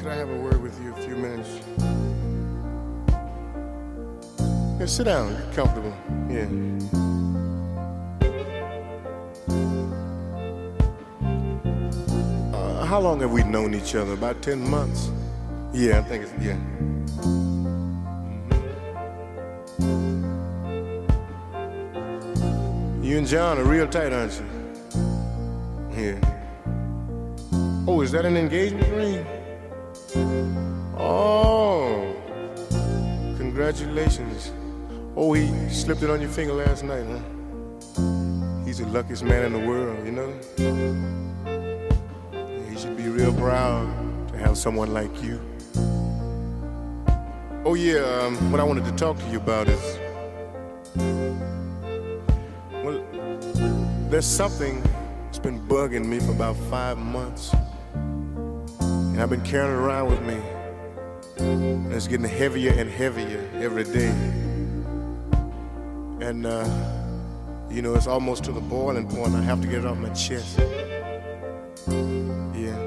could I have a word with you a few minutes? Yeah, sit down, get comfortable. Yeah. How long have we known each other? About 10 months? Yeah, I think it's, yeah. You and John are real tight, aren't you? Yeah. Oh, is that an engagement ring? Oh, congratulations. Oh, he slipped it on your finger last night, huh? He's the luckiest man in the world, you know? He should be real proud to have someone like you. Oh, yeah, what I wanted to talk to you about is, well, there's something that's been bugging me for about 5 months. And I've been carrying it around with me. And it's getting heavier and heavier every day. And, you know, it's almost to the boiling point. I have to get it off my chest. Yeah.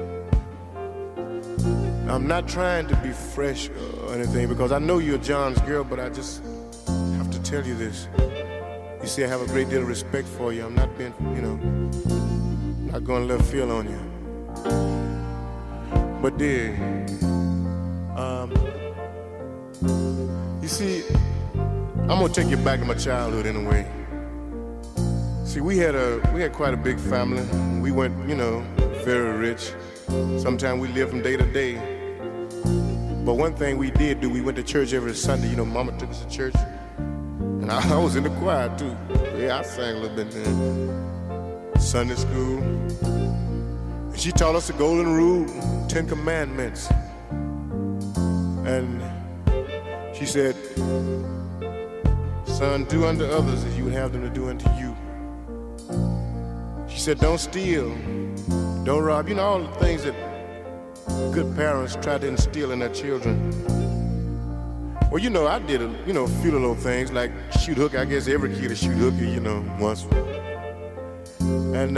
I'm not trying to be fresh or anything because I know you're John's girl, but I just have to tell you this. You see, I have a great deal of respect for you. I'm not being, you know, not going to let feel on you. But dear, you see, I'm gonna take you back to my childhood in a way. See, we had quite a big family. We weren't, you know, very rich. Sometimes we lived from day to day. But one thing we did do, we went to church every Sunday. You know, Mama took us to church, and I was in the choir too. Yeah, I sang a little bit then. Sunday school. She taught us the golden rule, 10 commandments. And she said, son, do unto others as you would have them to do unto you. She said, don't steal, don't rob. You know, all the things that good parents try to instill in their children. Well, you know, I did, a few little things like shoot hook. I guess every kid is shoot hooky, you know, once. And,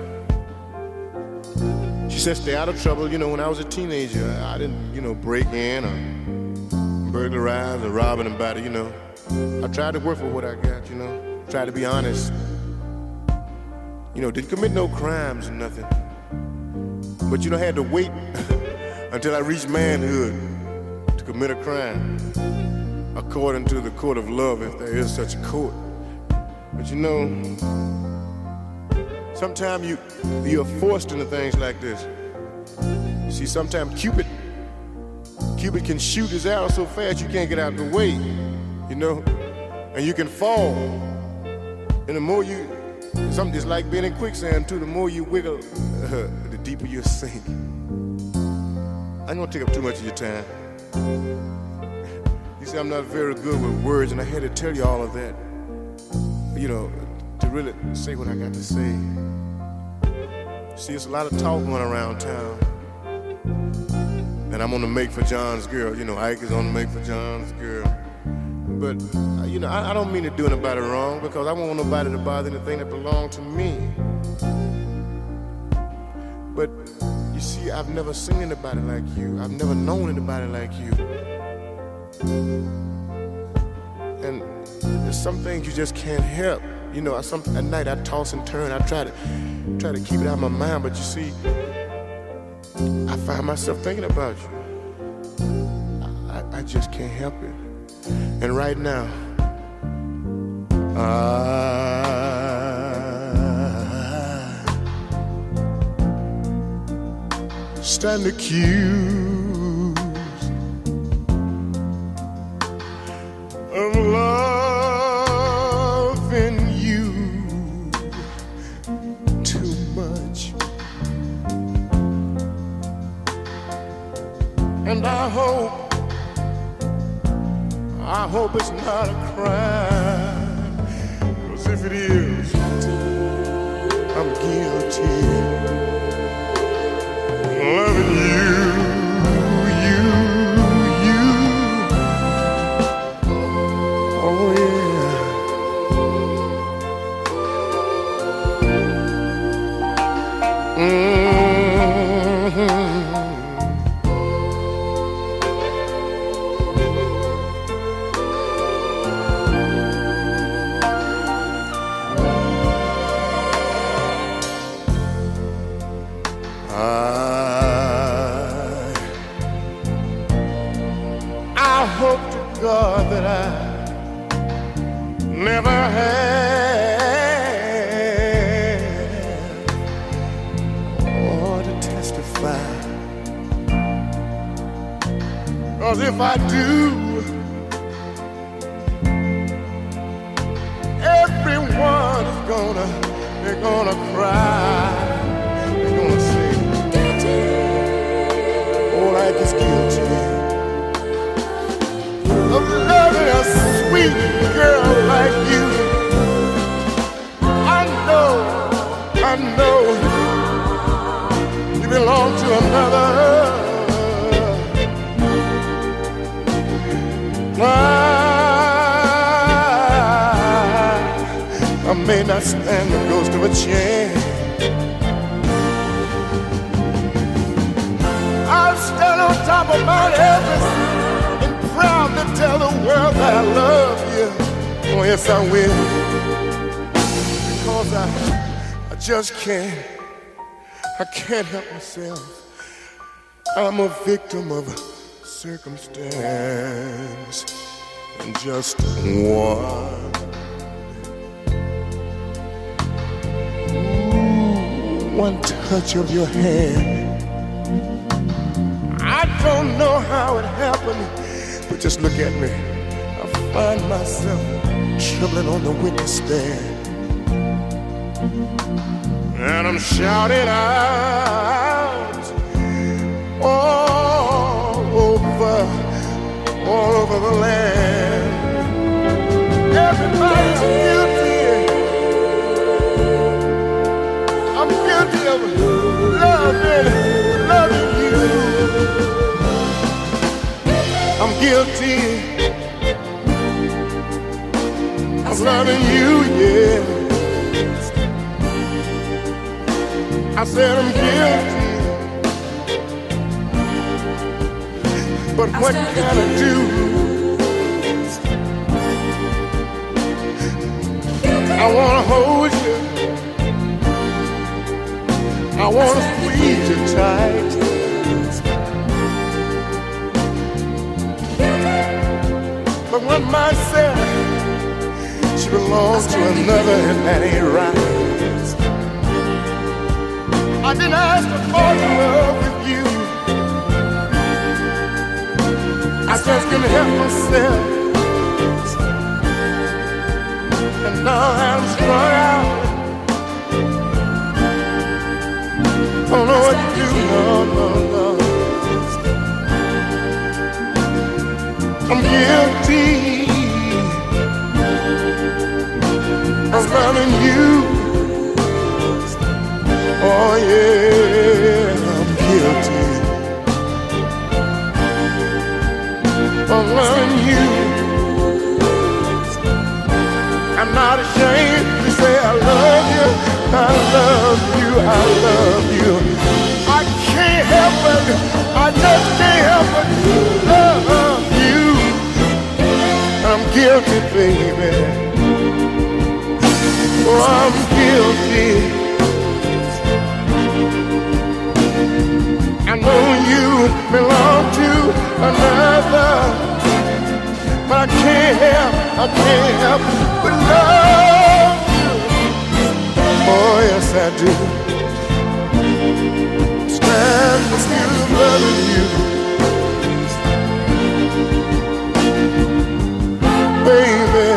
she said, stay out of trouble. You know, when I was a teenager, I didn't, you know, break in or burglarize or rob anybody, you know. I tried to work for what I got, you know. Tried to be honest. You know, didn't commit no crimes or nothing. But, you know, I had to wait until I reached manhood to commit a crime, according to the court of love, if there is such a court. But, you know, sometimes you're forced into things like this. You see, sometimes Cupid can shoot his arrow so fast you can't get out of the way, you know, and you can fall. And the more you, something just like being in quicksand too, the more you wiggle, the deeper you sink. I ain't gonna take up too much of your time. You see, I'm not very good with words, and I had to tell you all of that, you know, to really say what I got to say. See, it's a lot of talk going around town. And I'm on the make for John's girl. You know, Ike is on the make for John's girl. But, you know, I don't mean to do anybody wrong because I don't want nobody to bother anything that belongs to me. But, you see, I've never seen anybody like you. I've never known anybody like you. And there's some things you just can't help. You know, at night I toss and turn. I try to keep it out of my mind, but you see, I find myself thinking about you. I just can't help it. And right now, I stand accused of loving you too much. And I hope it's not a crime, 'cause if it is, I'm guilty. Loving you. Oh yeah. I hope to God that I never had or to testify. 'Cause if I do, everyone is they're gonna cry. They're gonna say, oh, like it's guilty of loving a sweet girl like you. I know you belong to another. I may not stand the ghost of a chance. I'll stand on top of Mount Everest and proudly tell the world that I love you. Oh, yes, I will. Because I just I can't help myself. I'm a victim of circumstance and just one touch of your hand. I don't know how it happened, but just look at me. I find myself trembling on the witness stand, and I'm shouting out all over the land. Everybody's guilty. I'm guilty of loving you. I'm guilty of loving you, yeah. I said I'm guilty. But what can I do? I wanna hold you. I wanna squeeze you tight. But when mine said she belongs to another, and that ain't right. I didn't ask to fall in love with you. I just couldn't help myself. And now I'm strung out. Don't know what to do, no. I'm guilty of loving you. Oh yeah, I'm guilty of loving you. I'm not ashamed to say I love you. I love you, I love you. I can't help it, I just can't help it. Love you. I'm guilty, baby. Oh, I'm guilty. I know you belong to another, but I can't help but love you. Oh, yes, I do. Stand for still loving you. Baby,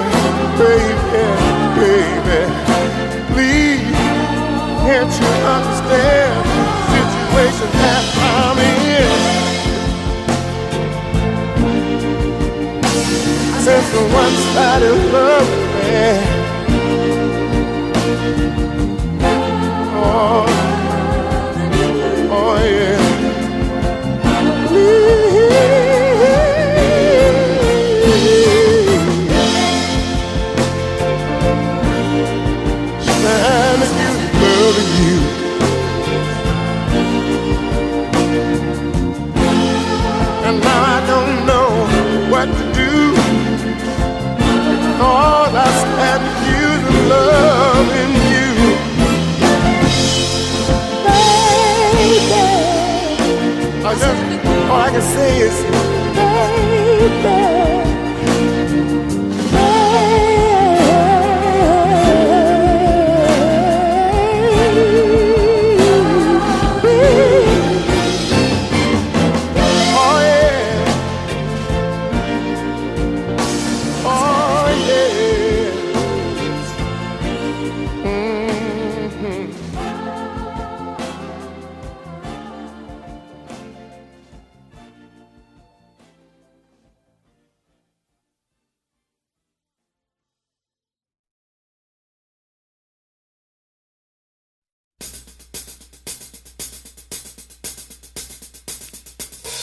please, can't you understand the situation that I'm in? Since the one-sided love affair. Oh yeah. Standing you, loving you. And now I don't know what to do. All I stand you to loving you. All I can say is, baby.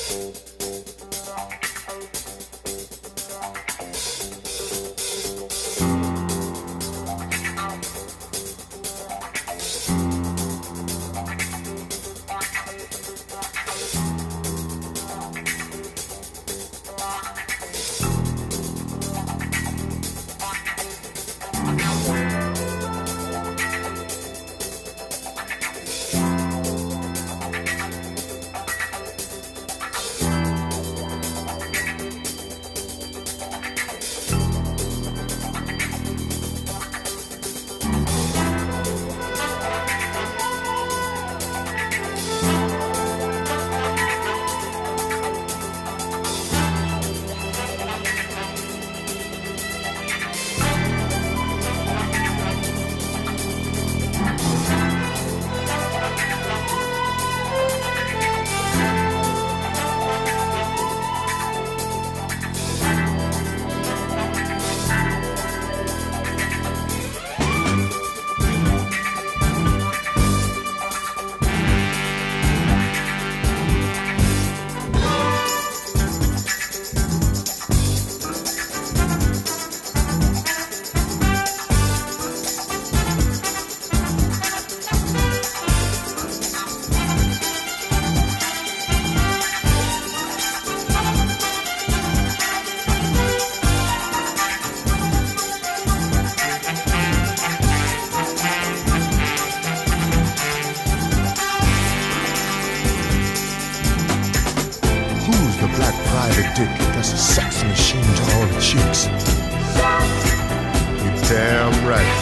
That's a sex machine to all the chicks. You're damn right.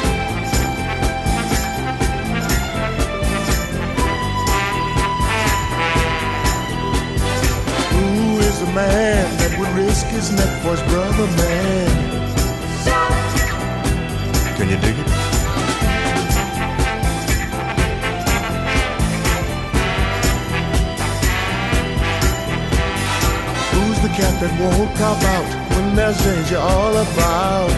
Who is the man that would risk his neck for his brother, man? Can you dig it? The cat that won't cop out when there's danger all about.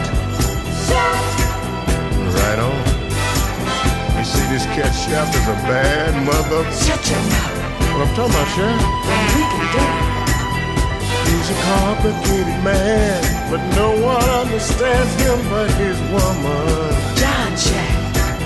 Right on. You see, this cat Shaft is a bad mother. Shut your mouth. What I'm talking about, Shaft? Then we can do it. He's a complicated man, but no one understands him but his woman. John Shaft.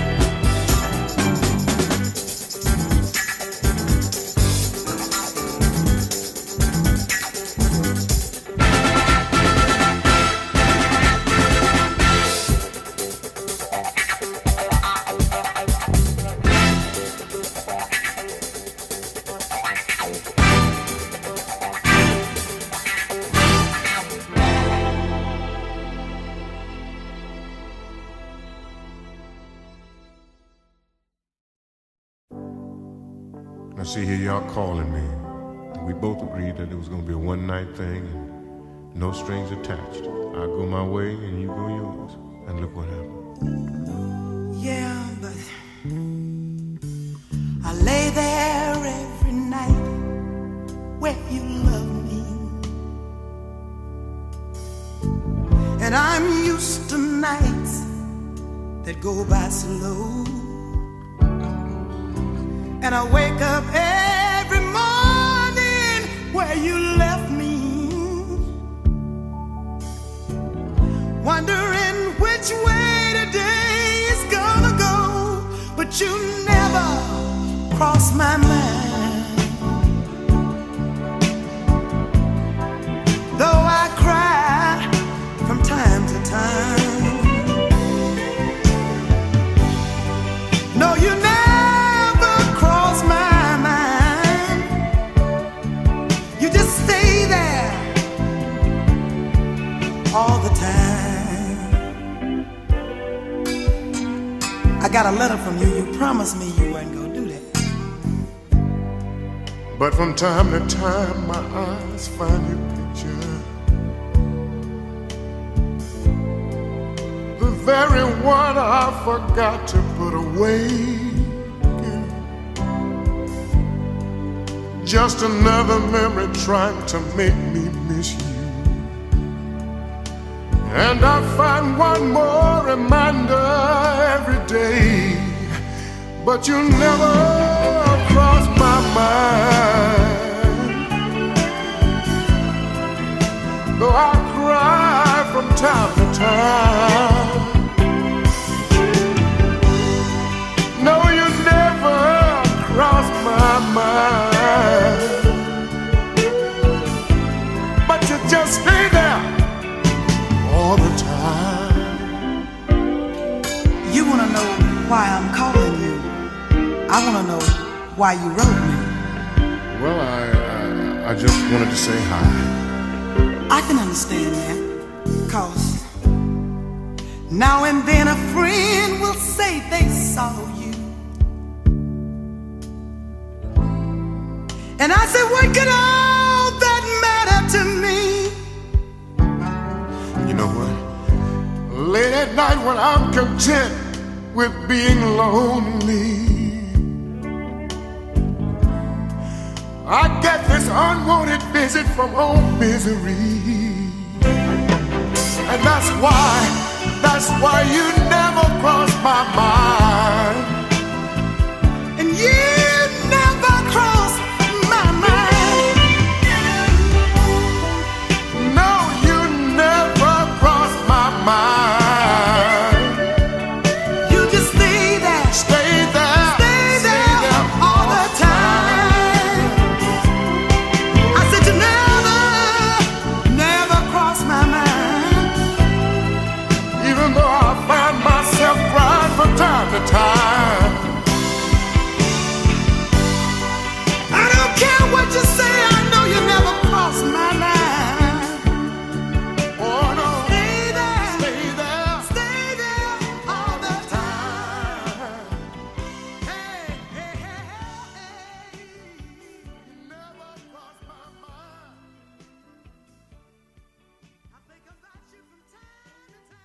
Now see here, y'all calling me. We both agreed that it was gonna be a one-night thing and no strings attached. I go my way and you go yours. And look what happened. Yeah, but I lay there every night where you love me. And I'm used to nights that go by slow. And I wake up every morning where you left me, wondering which way today is gonna go. But you never cross my mind, though I cry from time to time. No, you never all the time. I got a letter from you. You promised me you weren't gonna do that. But from time to time my eyes find your picture, the very one I forgot to put away. Just another memory trying to make me miss you. And I find one more reminder every day, but you never cross my mind. though I cry from time to time. No, you never cross my mind, but you just stay there all the time. You wanna know why I'm calling you? I wanna know why you wrote me. Well, I just wanted to say hi. I can understand that, 'cause now and then a friend will say they saw you, and I say, what could all that matter to me? You know what? Late at night when I'm content with being lonely, I get this unwanted visit from old misery. And that's why you never cross my mind. And you never cross my mind. No, you never cross my mind. You just stay there. Stay there. Stay there all the time. I said you never cross my mind. Even though I find myself crying from time to time. I don't care what you say, I know you never cross my line. Oh no. Stay there. Stay there. Stay there all the time. Hey, hey, hey, hey. You never cross my mind. I think about you from time to time.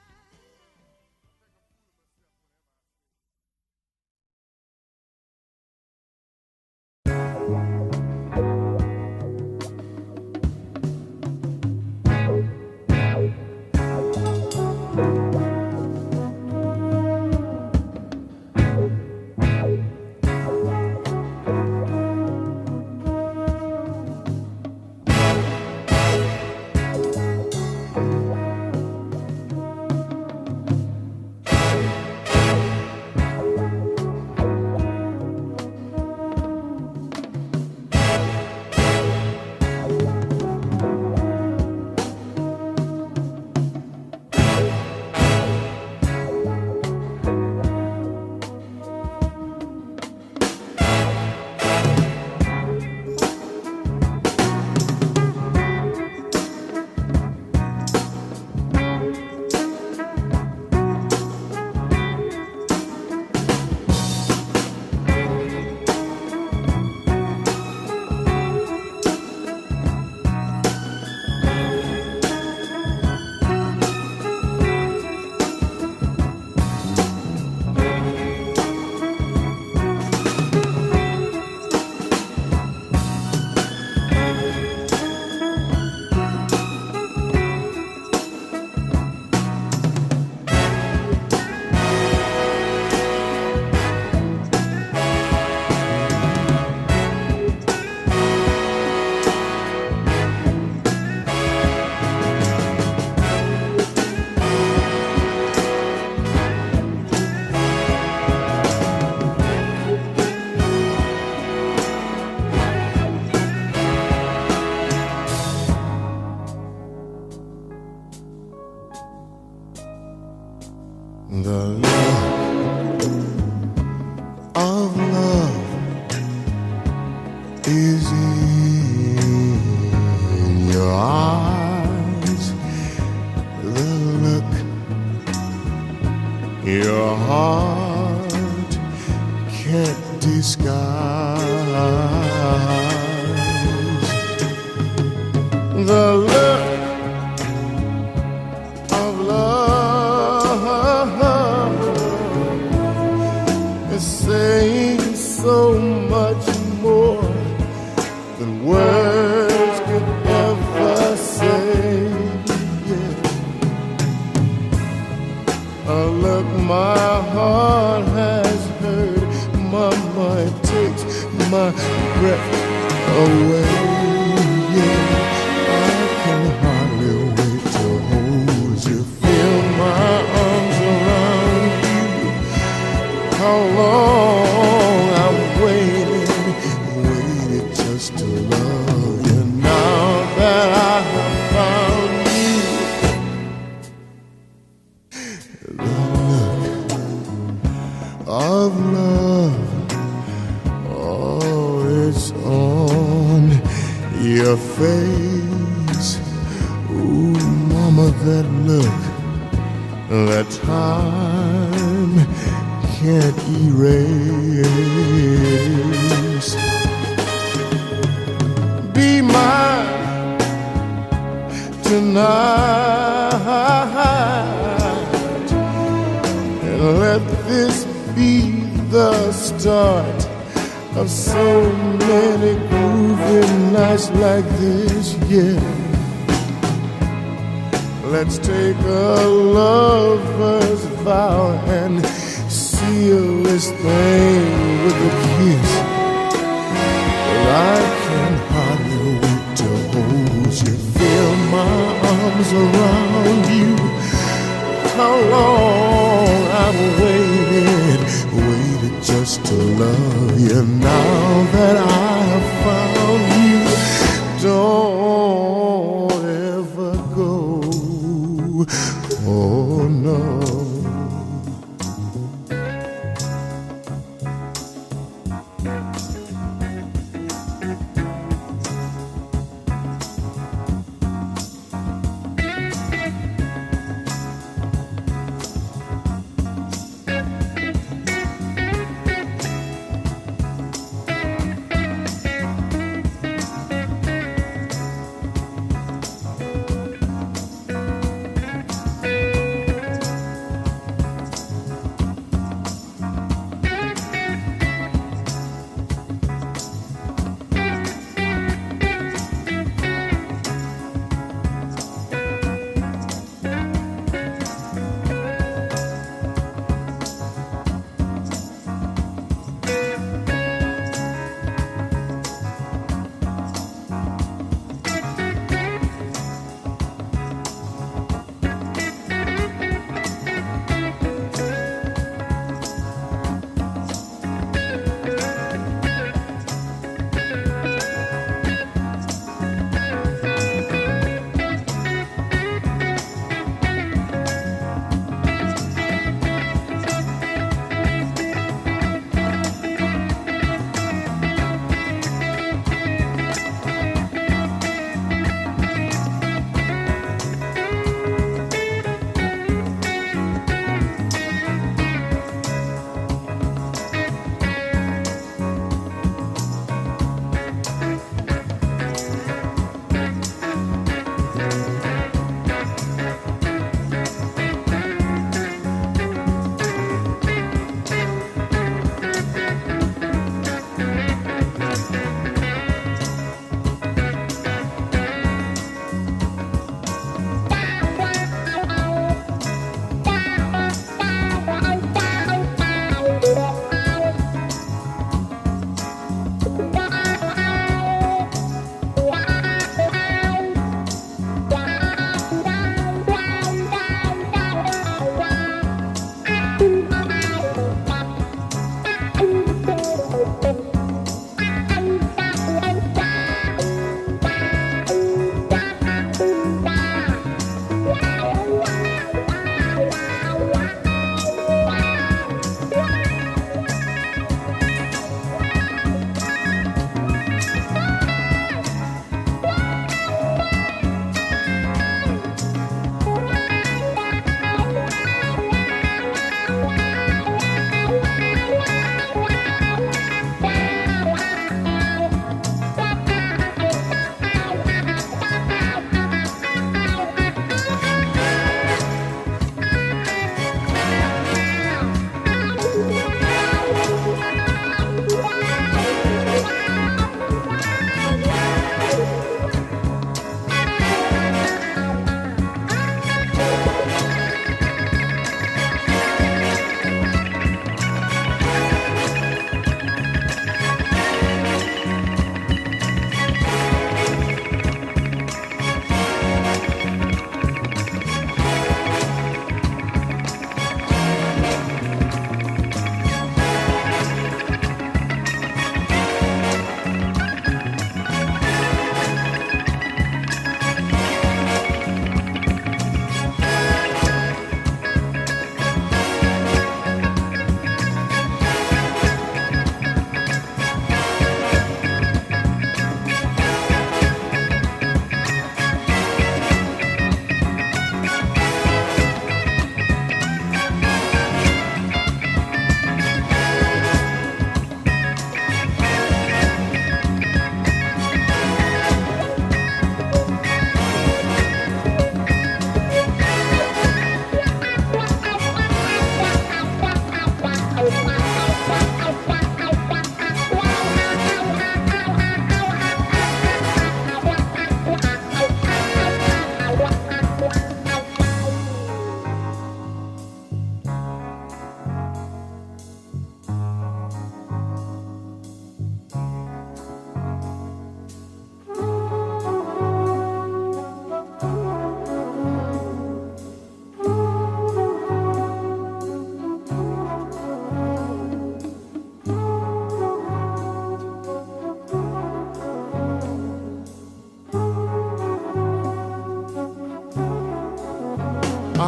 The look of love is in your eyes. The look your heart can't disguise. The look of love is saying so much more than words could ever say. Yeah. A look my heart has heard, my mind takes my breath away. Yeah, I can hardly your face. Ooh, mama, that look, that time can't erase. Be mine tonight, and let this be the start of so many groovy nights like this, yeah. Let's take a lover's vow and seal this thing with a kiss. Well, I can hardly wait to hold you, feel my arms around you. How long I've waited just to love you. Now that I have found you, don't ever go. Oh no.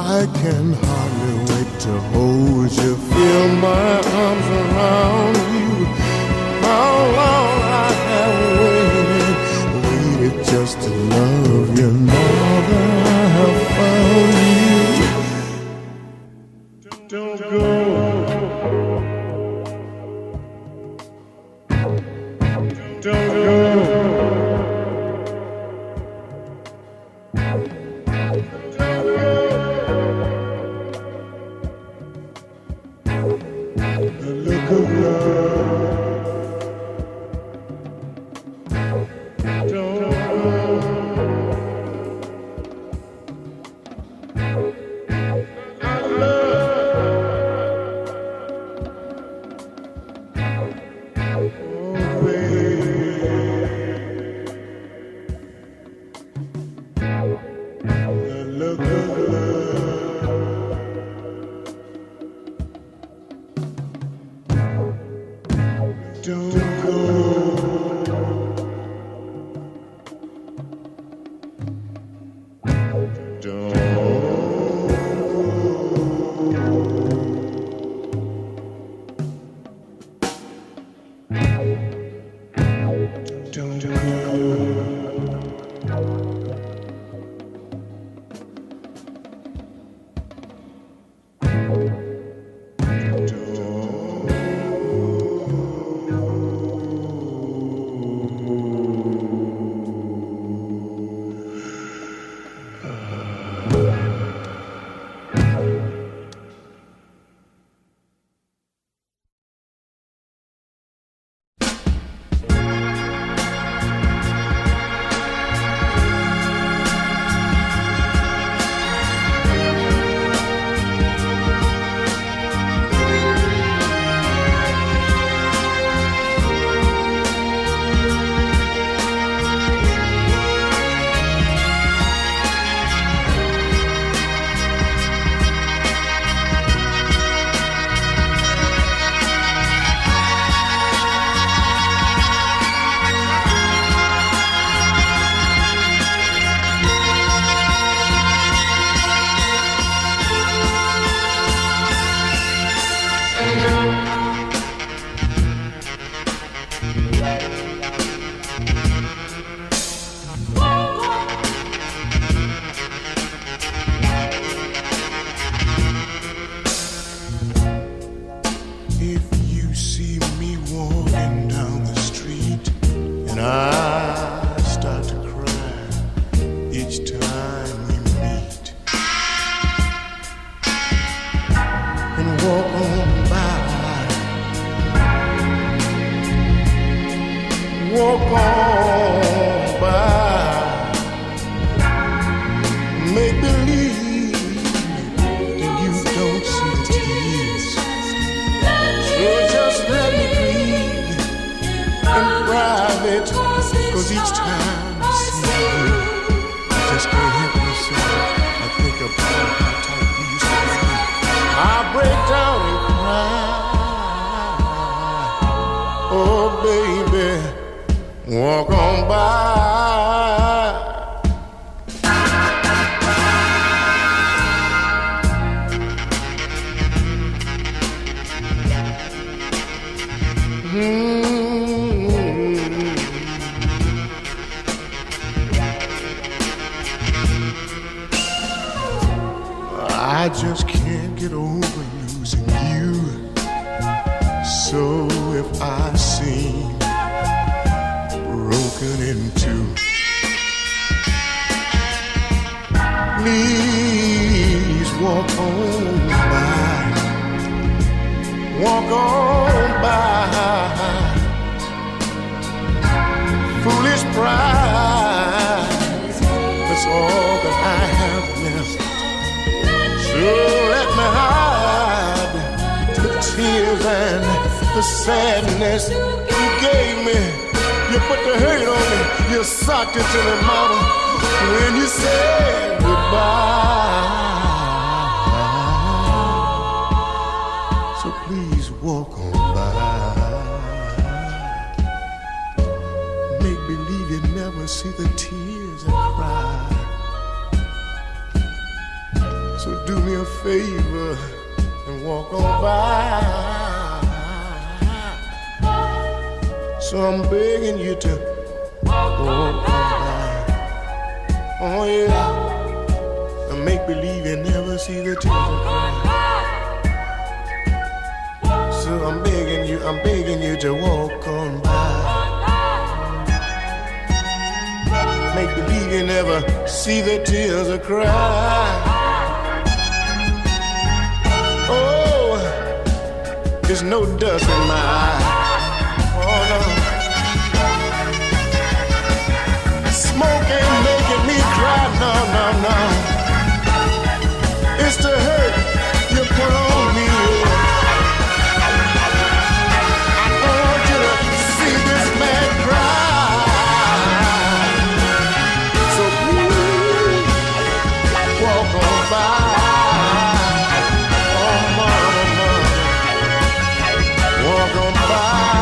I can hardly wait to hold you, feel my arms around you. How long I have waited just to love you. Now that I have found you, don't go. Don't go. Walk on by. I just can't get over losing you. So if I seem broken into, please walk on by. Walk on by. Foolish pride, that's all that I have left. So let me hide the tears and the sadness you gave me. You put the hurt on me, you sucked it to me, mama, when you said goodbye. So please walk on by. Make believe you never see the tears I cry. So do me a favor and walk on by. So I'm begging you to walk on by. Oh yeah, and make believe you never see the tears I cry. So I'm begging you to walk on by. Make believe you never see the tears I cry. Oh, there's no dust in my eye. Oh no, smoke ain't making me cry. No, no, no. It's the hurt you put on me. I don't want you to see this man cry. So please walk on by. Oh mama, mama, walk on by.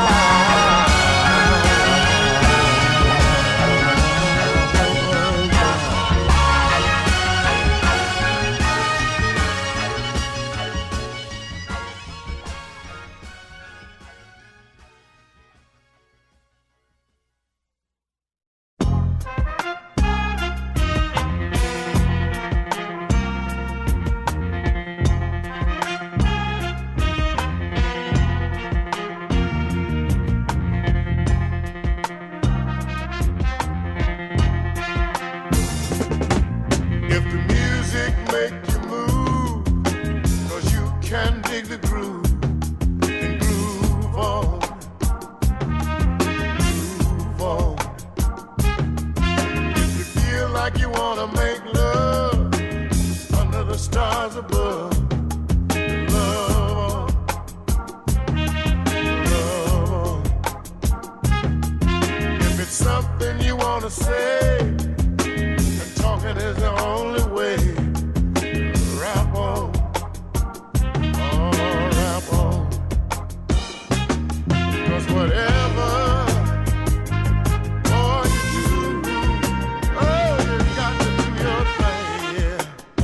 If the music make you move, 'cause you can dig the groove and groove on, groove on. If you feel like you wanna make love under the stars above, love on, love on. If it's something you wanna say, talking is the only way. Rap on, oh, rap on. 'Cause whatever, oh, you do, oh, you got to do your thing, yeah.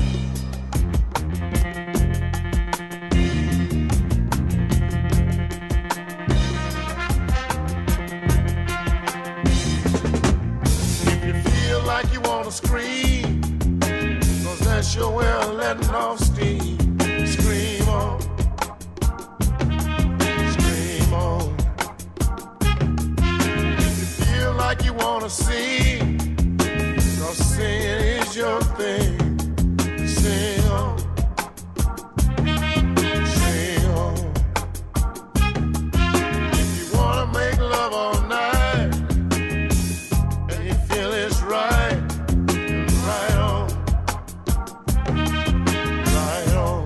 If you feel like you wanna scream, 'cause that's your way of letting off steam. Scream on, scream on. If you feel like you wanna sing, 'cause singing is your thing. Sing on, sing on. If you wanna make love all night and you feel it's right, right on. Right on.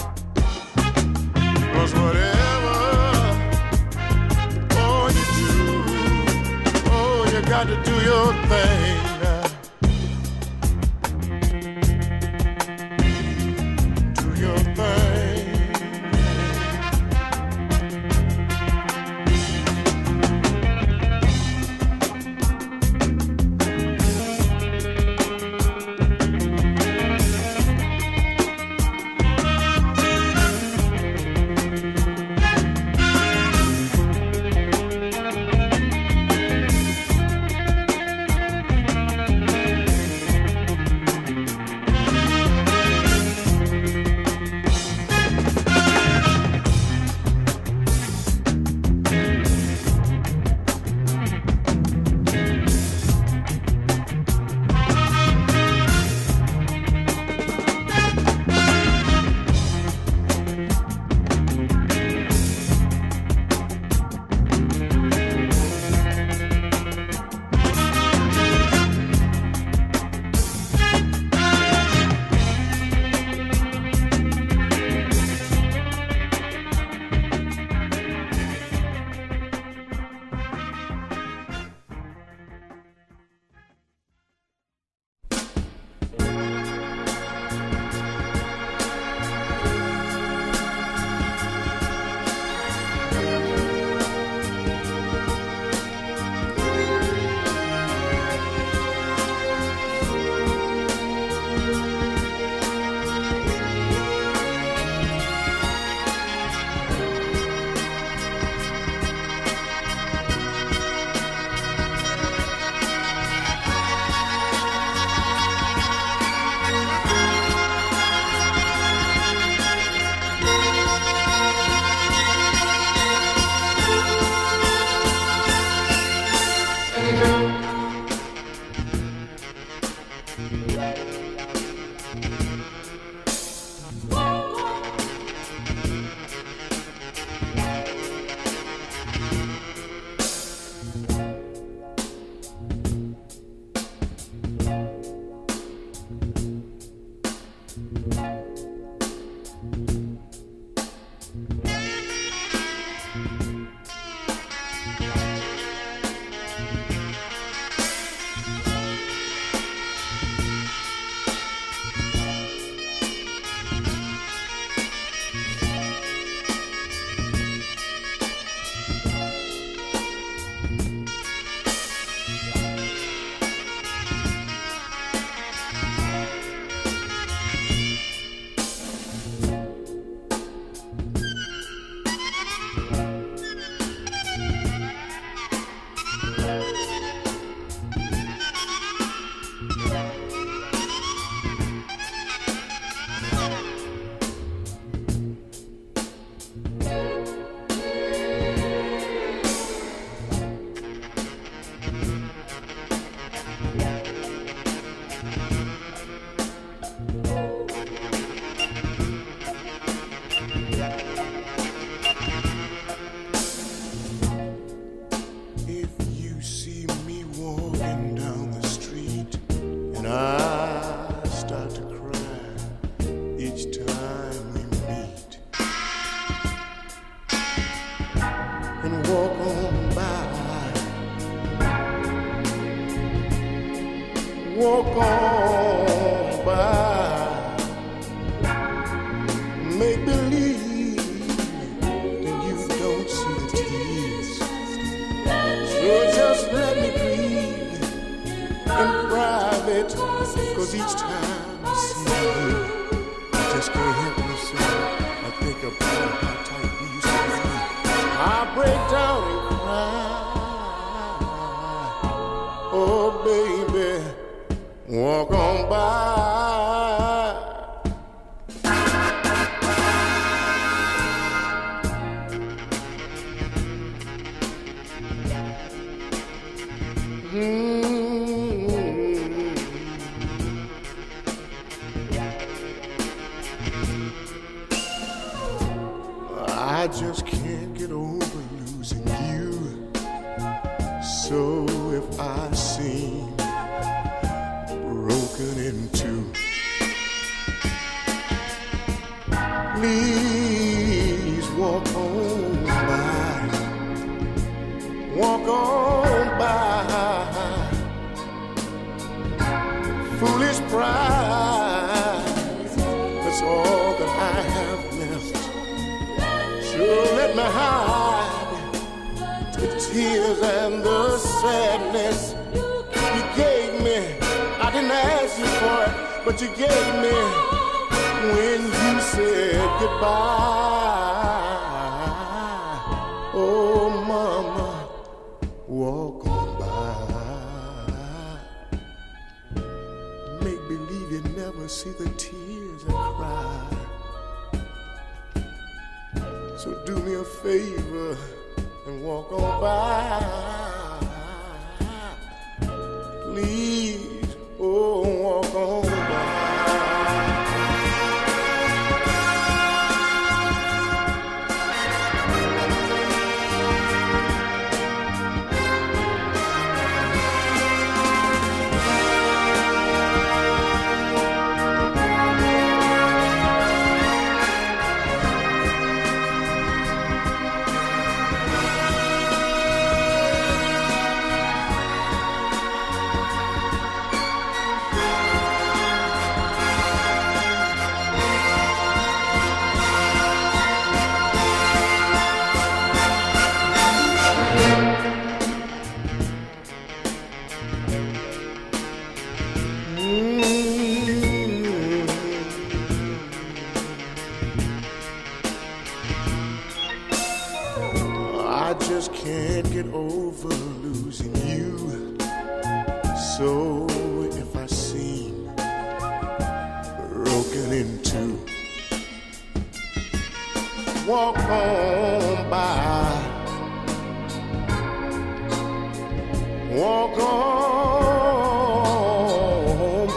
'Cause whatever, oh, you do, oh, you got to do your thing.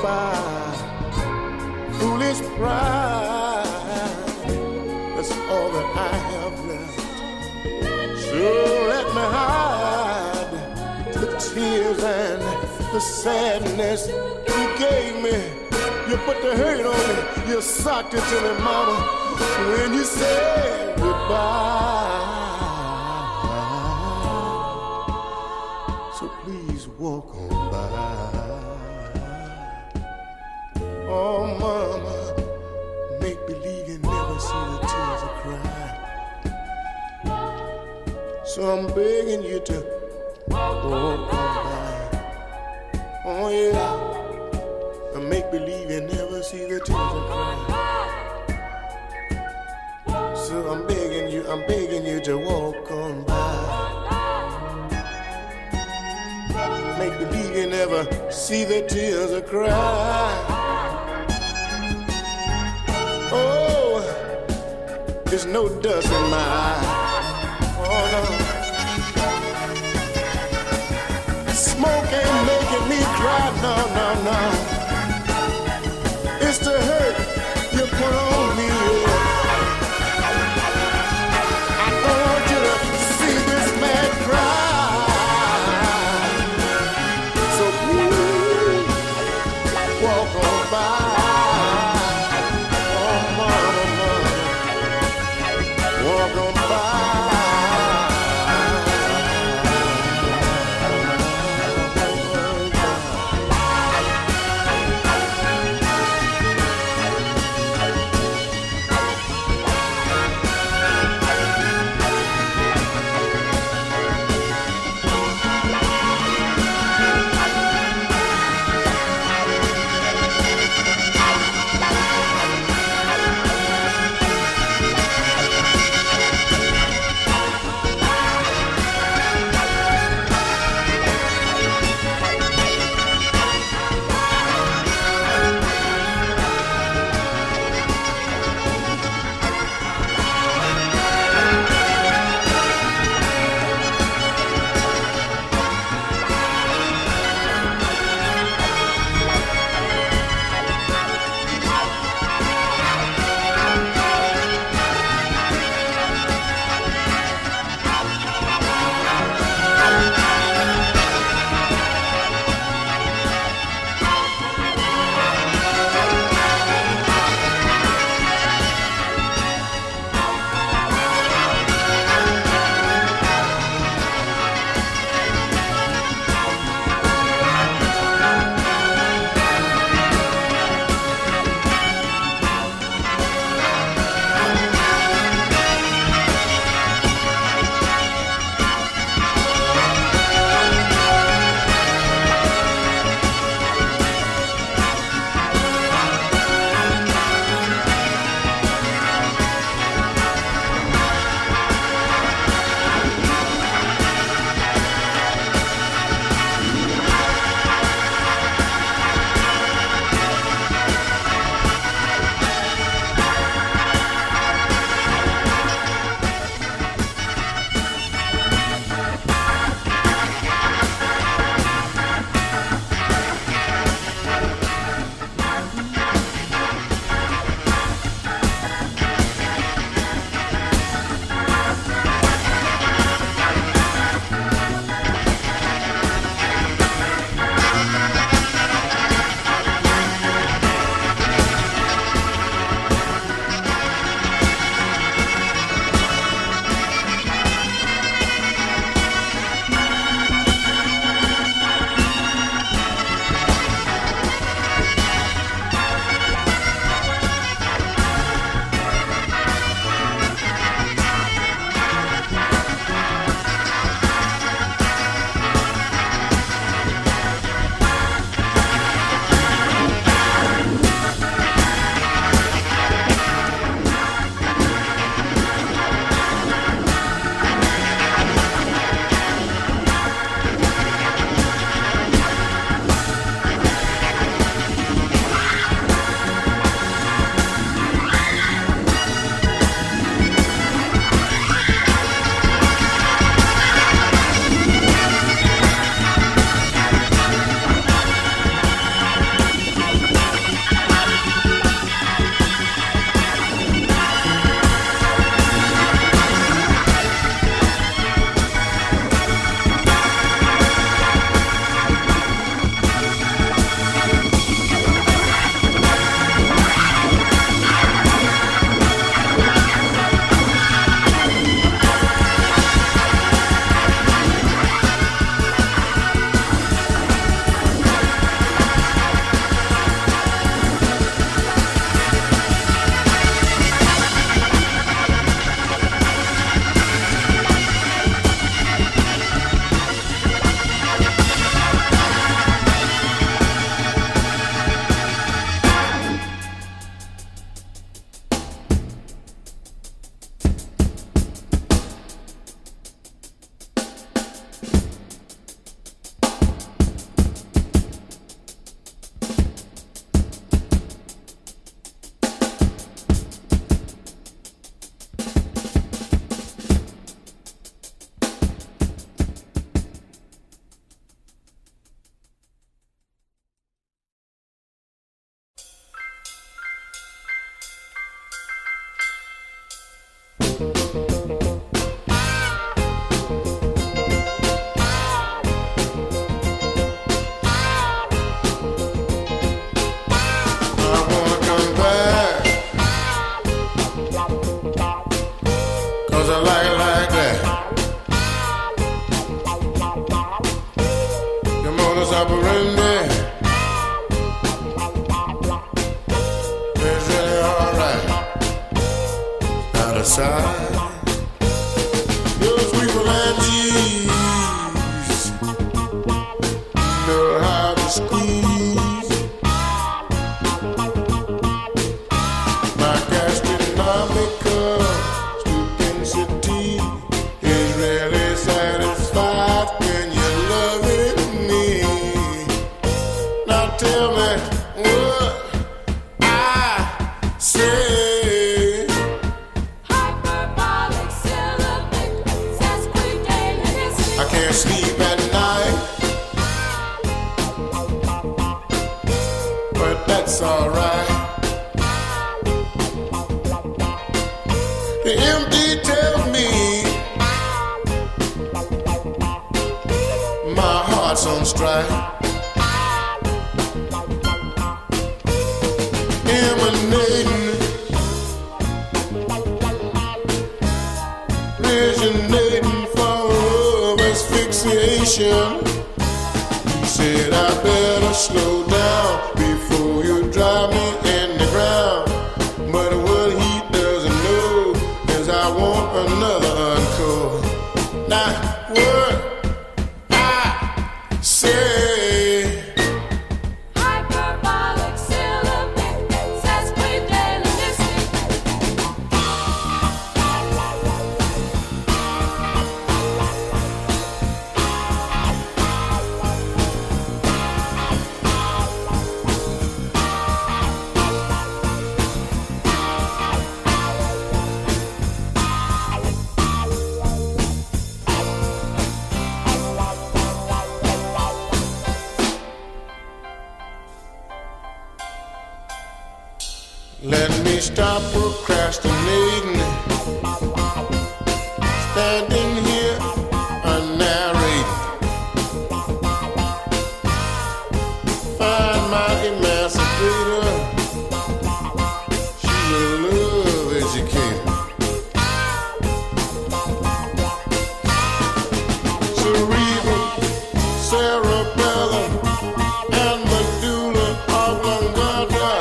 by. Foolish pride, that's all that I have left. So let me hide the tears and the sadness you gave me. You put the hurt on me, you socked it to me, mama, when you said goodbye. So please walk on by. Oh, mama, make believe you never see the tears I cry. So I'm begging you to walk on by. Oh, yeah. And make believe you never see the tears I cry. So I'm begging you to walk on by. Make believe you never see the tears I cry. Oh, there's no dust in my eye. Oh no, smoke ain't making me cry. No, no, no. It's the hurt you put on me. I don't want you to see this man cry. So please walk on by. Walk on by. side. Your sweet Langeese know how to squeeze. My gastronomical stupidity is really satisfied when you're loving me. Now tell me what I say. Hyperbolic syllable, sesquidaleness. I can't sleep at night, but that's alright. The MD tells me my heart's on strike. Emanating, originating from asphyxiation. He said I better slow down before you drive me in the ground. But what he doesn't know is I want another encore. Now what I say. Hyperbolic syllable, sesquidaleness. Let me stop procrastinating. Standing here, narrating. Find my emancipator. She's a love educator. Cerebral, cerebellum, and medulla oblongata.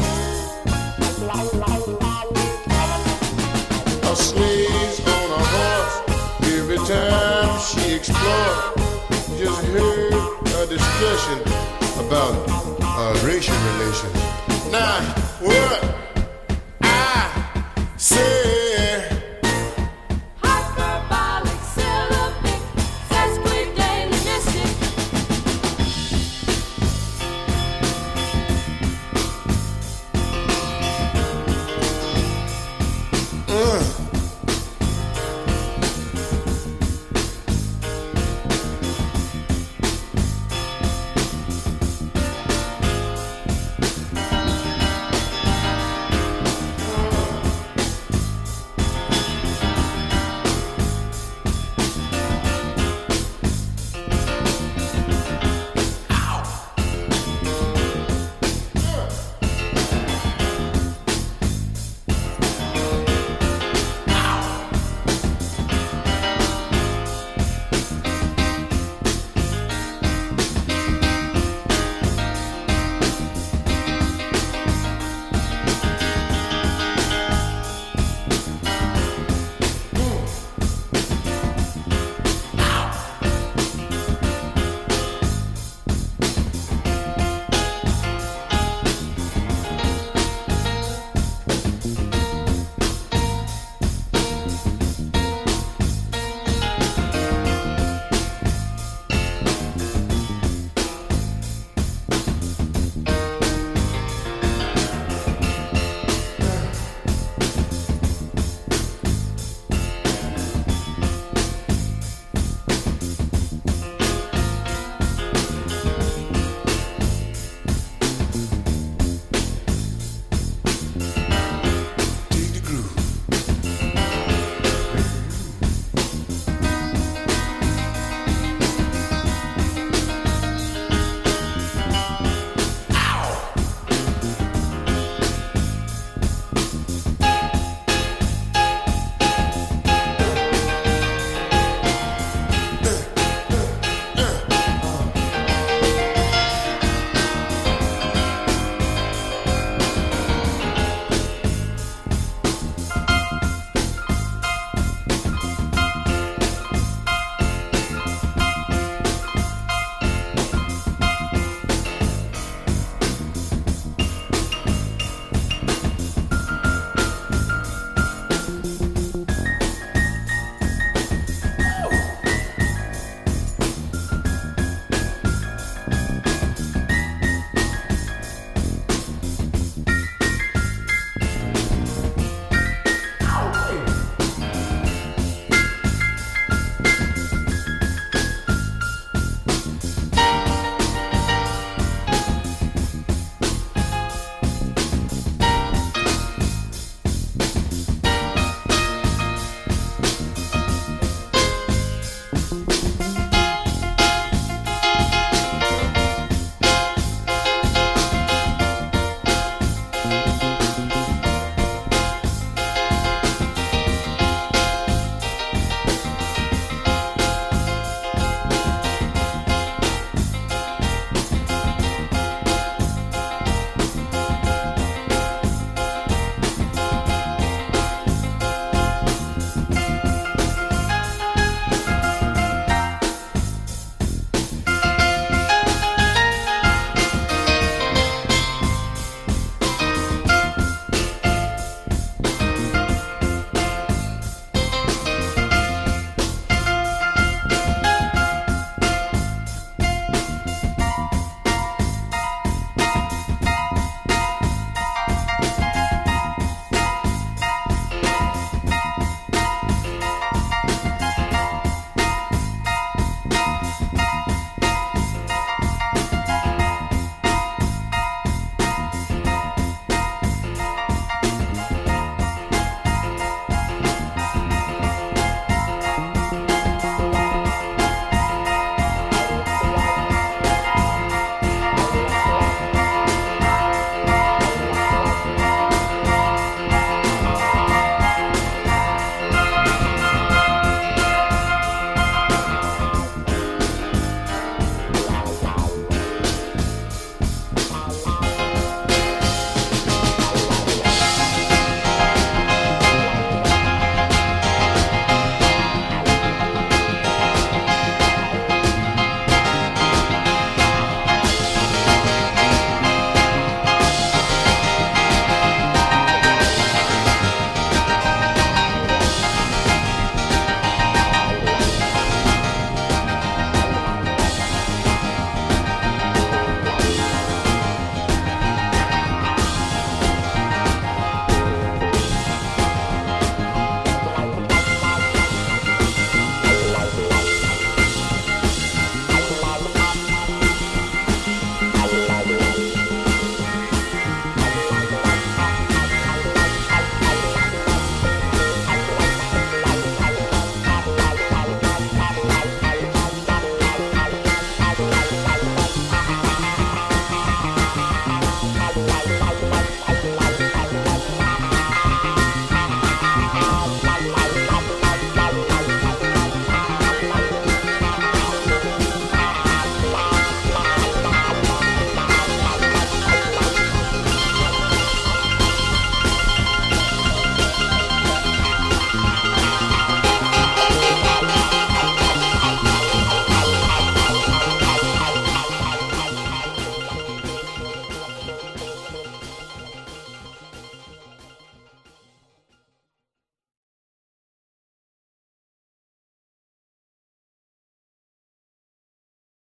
A slave's on a horse every time she explores. Just heard a discussion about racial relations. Now, what